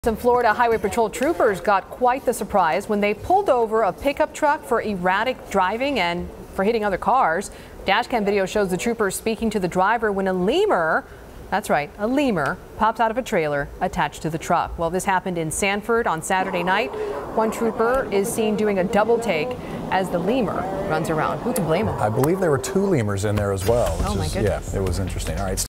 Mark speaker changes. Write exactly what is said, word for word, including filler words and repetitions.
Speaker 1: Some Florida Highway Patrol troopers got quite the surprise when they pulled over a pickup truck for erratic driving and for hitting other cars. Dashcam video shows the troopers speaking to the driver when a lemur, that's right, a lemur, pops out of a trailer attached to the truck. Well, this happened in Sanford on Saturday night. One trooper is seen doing a double take as the lemur runs around. Who can blame him?
Speaker 2: I believe there were two lemurs in there as well.
Speaker 1: Oh my
Speaker 2: is,
Speaker 1: goodness.
Speaker 2: Yeah, it was interesting. All right.